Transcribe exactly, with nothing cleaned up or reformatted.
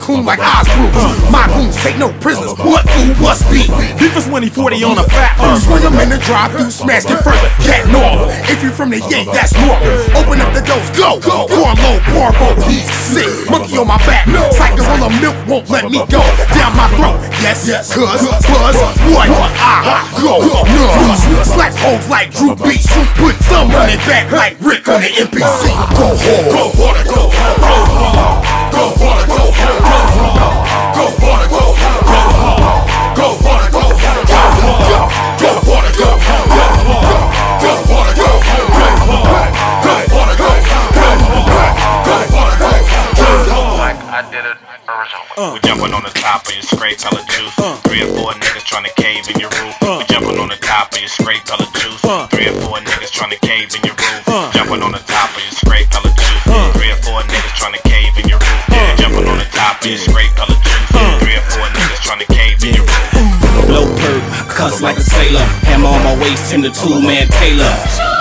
coon like Aspley. My goons take no prisoners. What fool must be? Beef is when he forty on a fat one. Swing him in the drive-through, smash it further. Cat north. If you from the Yank, that's north. Open up the doors, go. Corn low, Porvo, he's sick. Monkey on my back. Cycle full of milk won't let me go. Down my throat. Yes, yes. Cuz, buzz, what? I go. Nuts. Slash holes like Rugby. Put thumb on it back like Rick on the N P C. Go hard. Go hard. Go hard. Go hard. Go hard. Go hard. Go hard. Go hard. Go hard. Go hard. Go hard. Go hard. Go hard. Go hard. Go We jumping on the top of your scrape color juice. Three or four niggas trying to cave in your roof. We jumping on the top of your scrape color juice. Three or four niggas trying to cave in your roof. Jumping on the top of your scrape color juice. Three or four niggas trying to cave in your roof. Jumping on the top of your scrape color juice. Three or four niggas trying to cave in your roof. Blow perk, cuss like a sailor. Hammer on my waist, Tim the two-man Taylor.